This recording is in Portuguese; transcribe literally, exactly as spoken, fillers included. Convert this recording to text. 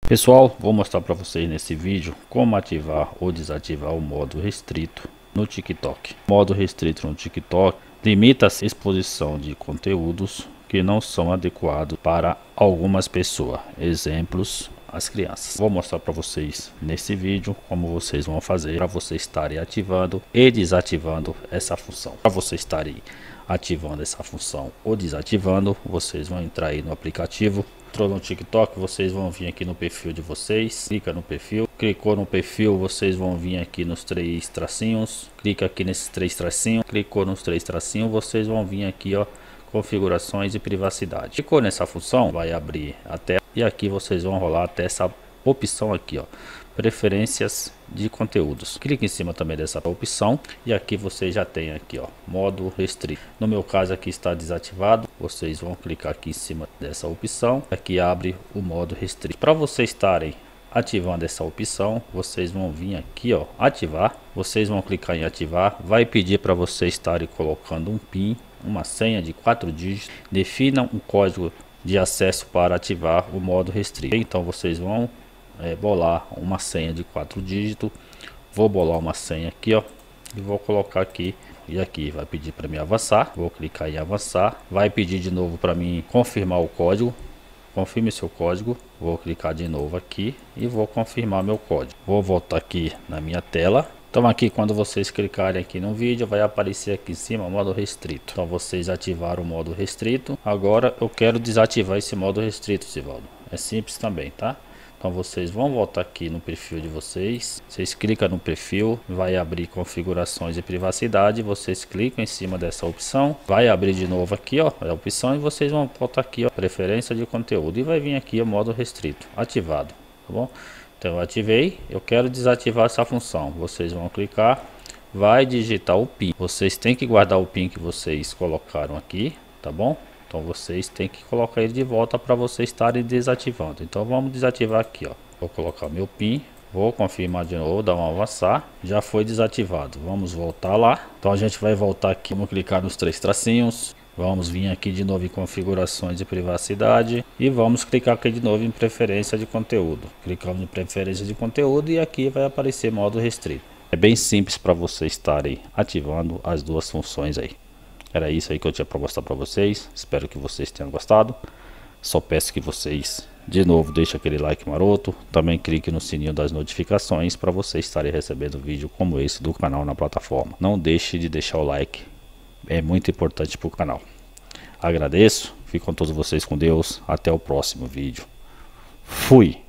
Pessoal, vou mostrar para vocês nesse vídeo como ativar ou desativar o modo restrito no TikTok. O modo restrito no TikTok limita a exposição de conteúdos que não são adequados para algumas pessoas, exemplos, as crianças. Vou mostrar para vocês nesse vídeo como vocês vão fazer para vocês estarem ativando e desativando essa função. Para vocês estarem ativando essa função ou desativando, vocês vão entrar aí no aplicativo. Entrou no TikTok, vocês vão vir aqui no perfil de vocês, clica no perfil, clicou no perfil, vocês vão vir aqui nos três tracinhos, clica aqui nesses três tracinhos, clicou nos três tracinhos, vocês vão vir aqui, ó, configurações e privacidade. Clicou nessa função, vai abrir a tela e aqui vocês vão rolar até essa opção aqui, ó, preferências de conteúdos. Clique em cima também dessa opção e aqui você já tem aqui, ó, modo restrito. No meu caso aqui está desativado. Vocês vão clicar aqui em cima dessa opção, aqui abre o modo restrito. Para vocês estarem ativando essa opção, vocês vão vir aqui, ó, ativar. Vocês vão clicar em ativar, vai pedir para vocês estarem colocando um PIN, uma senha de quatro dígitos. Defina um código de acesso para ativar o modo restrito. Então vocês vão É, bolar uma senha de quatro dígitos. Vou bolar uma senha aqui, ó, e vou colocar aqui. E aqui vai pedir para mim avançar. Vou clicar em avançar. Vai pedir de novo para mim confirmar o código. Confirme seu código. Vou clicar de novo aqui e vou confirmar meu código. Vou voltar aqui na minha tela. Então aqui, quando vocês clicarem aqui no vídeo, vai aparecer aqui em cima o modo restrito. Então vocês ativaram o modo restrito. Agora eu quero desativar esse modo restrito, Sivaldo. É simples também, tá? Então vocês vão voltar aqui no perfil de vocês, vocês clicam no perfil, vai abrir configurações e privacidade, vocês clicam em cima dessa opção, vai abrir de novo aqui, ó, a opção, e vocês vão voltar aqui, ó, preferência de conteúdo, e vai vir aqui o modo restrito, ativado, tá bom? Então eu ativei, eu quero desativar essa função, vocês vão clicar, vai digitar o PIN, vocês têm que guardar o PIN que vocês colocaram aqui, tá bom? Então vocês têm que colocar ele de volta para vocês estarem desativando. Então vamos desativar aqui, ó. Vou colocar meu PIN, vou confirmar de novo, dar um avançar. Já foi desativado. Vamos voltar lá. Então a gente vai voltar aqui, vamos clicar nos três tracinhos. Vamos vir aqui de novo em configurações de privacidade e vamos clicar aqui de novo em preferência de conteúdo. Clicamos em preferência de conteúdo e aqui vai aparecer modo restrito. É bem simples para vocês estarem ativando as duas funções aí. Era isso aí que eu tinha para mostrar para vocês. Espero que vocês tenham gostado. Só peço que vocês de novo deixem aquele like maroto. Também clique no sininho das notificações para vocês estarem recebendo vídeo como esse do canal na plataforma. Não deixe de deixar o like, é muito importante para o canal. Agradeço, ficam todos vocês com Deus. Até o próximo vídeo. Fui!